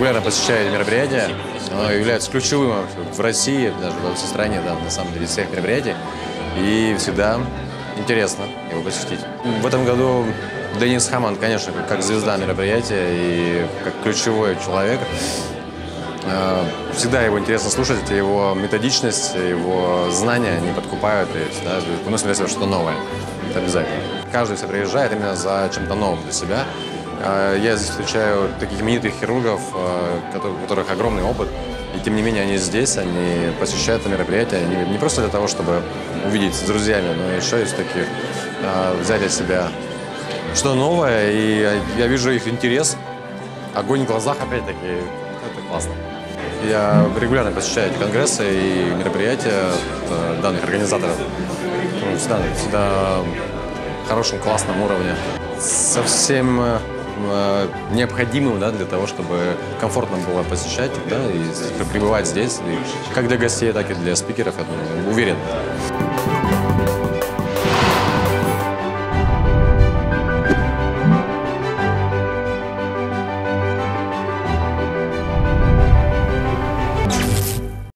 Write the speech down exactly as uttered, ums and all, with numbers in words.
регулярно посещаю мероприятия. Оно является ключевым в России, даже во всей стране, да, на самом деле, всех мероприятий. И всегда интересно его посетить. В этом году Деннис Хаммонд, конечно, как звезда мероприятия и как ключевой человек. Всегда его интересно слушать, его методичность, его знания не подкупают, и всегда выносят для себя что-то новое. Это обязательно. Каждый все приезжает именно за чем-то новым для себя. Я здесь встречаю таких именитых хирургов, у которых огромный опыт, и тем не менее они здесь, они посещают это мероприятие не просто для того, чтобы увидеть с друзьями, но еще и все-таки взять для себя что-то новое, и я вижу их интерес, огонь в глазах, опять-таки, это классно. Я регулярно посещаю эти конгрессы и мероприятия данных организаторов. Всегда, всегда в хорошем, классном уровне. Совсем э, необходимым, да, для того, чтобы комфортно было посещать, да, и пребывать здесь. И как для гостей, так и для спикеров, я думаю, уверен.